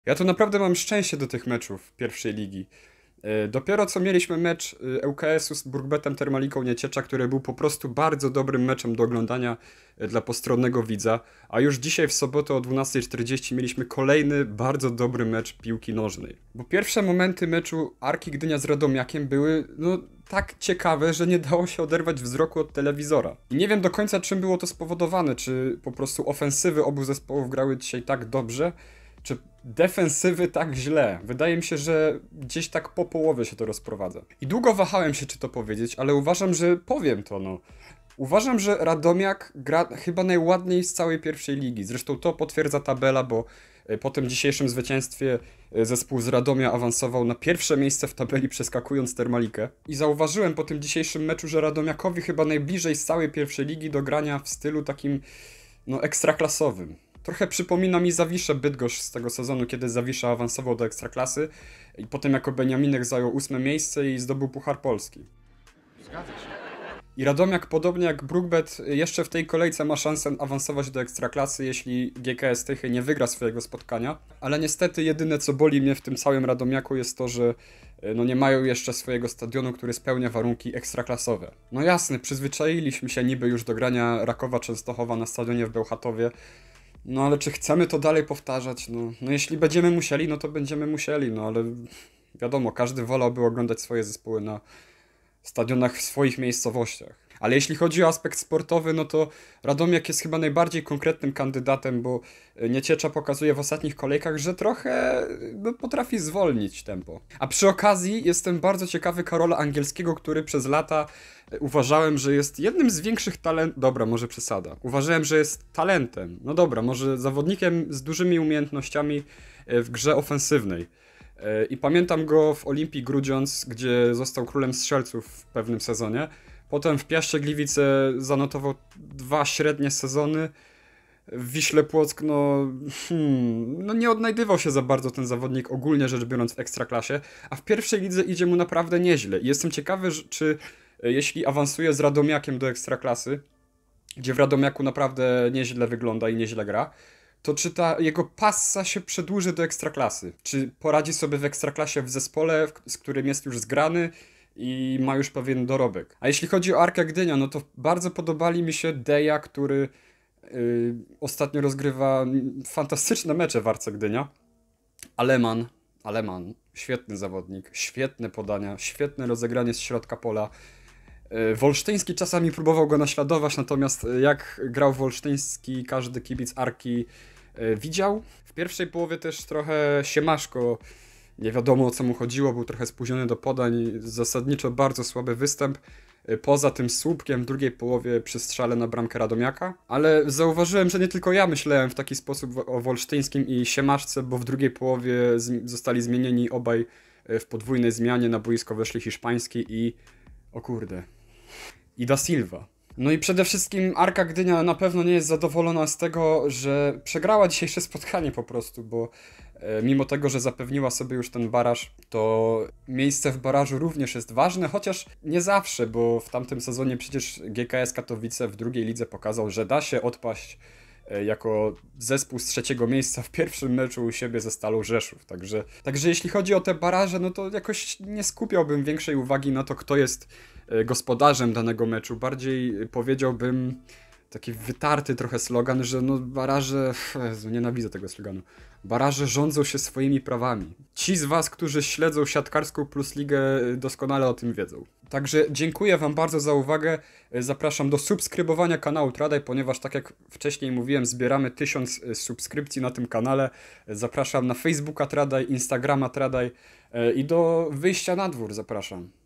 Ja tu naprawdę mam szczęście do tych meczów pierwszej ligi. Dopiero co mieliśmy mecz ŁKS-u z Brukbetem Termaliką Nieciecza, który był po prostu bardzo dobrym meczem do oglądania dla postronnego widza, a już dzisiaj w sobotę o 12:40 mieliśmy kolejny bardzo dobry mecz piłki nożnej. Bo pierwsze momenty meczu Arki Gdynia z Radomiakiem były, no, tak ciekawe, że nie dało się oderwać wzroku od telewizora. I nie wiem do końca czym było to spowodowane, czy po prostu ofensywy obu zespołów grały dzisiaj tak dobrze, czy defensywy tak źle. Wydaje mi się, że gdzieś tak po połowie się to rozprowadza. I długo wahałem się, czy to powiedzieć, ale uważam, że powiem to, no. Uważam, że Radomiak gra chyba najładniej z całej pierwszej ligi. Zresztą to potwierdza tabela, bo po tym dzisiejszym zwycięstwie zespół z Radomia awansował na pierwsze miejsce w tabeli, przeskakując Termalikę. I zauważyłem po tym dzisiejszym meczu, że Radomiakowi chyba najbliżej z całej pierwszej ligi do grania w stylu takim, no, ekstraklasowym. Trochę przypomina mi Zawiszę Bydgoszcz z tego sezonu, kiedy Zawisza awansował do Ekstraklasy i potem jako Beniaminek zajął 8. miejsce i zdobył Puchar Polski. Zgadza się. I Radomiak, podobnie jak Brukbet, jeszcze w tej kolejce ma szansę awansować do Ekstraklasy, jeśli GKS Tychy nie wygra swojego spotkania. Ale niestety jedyne, co boli mnie w tym całym Radomiaku, jest to, że no nie mają jeszcze swojego stadionu, który spełnia warunki ekstraklasowe. No jasne, przyzwyczailiśmy się niby już do grania Rakowa Częstochowa na stadionie w Bełchatowie, no ale czy chcemy to dalej powtarzać? No jeśli będziemy musieli, no to będziemy musieli, no ale wiadomo, każdy wolałby oglądać swoje zespoły na stadionach w swoich miejscowościach. Ale jeśli chodzi o aspekt sportowy, no to Radomiak jest chyba najbardziej konkretnym kandydatem, bo Nieciecza pokazuje w ostatnich kolejkach, że trochę no, potrafi zwolnić tempo. A przy okazji jestem bardzo ciekawy Karola Angielskiego, który przez lata uważałem, że jest jednym z większych talentów. Dobra, może przesada. Uważałem, że jest talentem. No dobra, może zawodnikiem z dużymi umiejętnościami w grze ofensywnej. I pamiętam go w Olimpii Grudziądz, gdzie został królem strzelców w pewnym sezonie. Potem w Piaście Gliwice zanotował 2 średnie sezony. W Wiśle Płock, no nie odnajdywał się za bardzo ten zawodnik, ogólnie rzecz biorąc w Ekstraklasie, a w pierwszej lidze idzie mu naprawdę nieźle. I jestem ciekawy, czy jeśli awansuje z Radomiakiem do Ekstraklasy, gdzie w Radomiaku naprawdę nieźle wygląda i nieźle gra, to czy ta jego passa się przedłuży do Ekstraklasy? Czy poradzi sobie w Ekstraklasie w zespole, z którym jest już zgrany i ma już pewien dorobek? A jeśli chodzi o Arkę Gdynia, no to bardzo podobali mi się Deja, który ostatnio rozgrywa fantastyczne mecze w Arce Gdynia. Aleman, świetny zawodnik, świetne podania, świetne rozegranie z środka pola. Wolsztyński czasami próbował go naśladować, natomiast jak grał Wolsztyński, każdy kibic Arki widział. W pierwszej połowie też trochę Siemaszko, nie wiadomo o co mu chodziło, był trochę spóźniony do podań, zasadniczo bardzo słaby występ. Poza tym słupkiem w drugiej połowie przy strzale na bramkę Radomiaka, ale zauważyłem, że nie tylko ja myślałem w taki sposób o Wolsztyńskim i Siemaszce, bo w drugiej połowie zostali zmienieni obaj w podwójnej zmianie, na boisko weszli Hiszpański o kurde, i Da Silva. No i przede wszystkim Arka Gdynia na pewno nie jest zadowolona z tego, że przegrała dzisiejsze spotkanie po prostu, bo mimo tego, że zapewniła sobie już ten baraż, to miejsce w barażu również jest ważne, chociaż nie zawsze, bo w tamtym sezonie przecież GKS Katowice w drugiej lidze pokazał, że da się odpaść jako zespół z 3. miejsca w pierwszym meczu u siebie ze Stalą Rzeszów. Także jeśli chodzi o te baraże, no to jakoś nie skupiałbym większej uwagi na to, kto jest gospodarzem danego meczu. Bardziej powiedziałbym taki wytarty trochę slogan, że no baraże... Jezu, nienawidzę tego sloganu. Baraże rządzą się swoimi prawami. Ci z was, którzy śledzą siatkarską Plus Ligę, doskonale o tym wiedzą. Także dziękuję wam bardzo za uwagę. Zapraszam do subskrybowania kanału Tradaj, ponieważ tak jak wcześniej mówiłem, zbieramy 1000 subskrypcji na tym kanale. Zapraszam na Facebooka Tradaj, Instagrama Tradaj i do wyjścia na dwór zapraszam.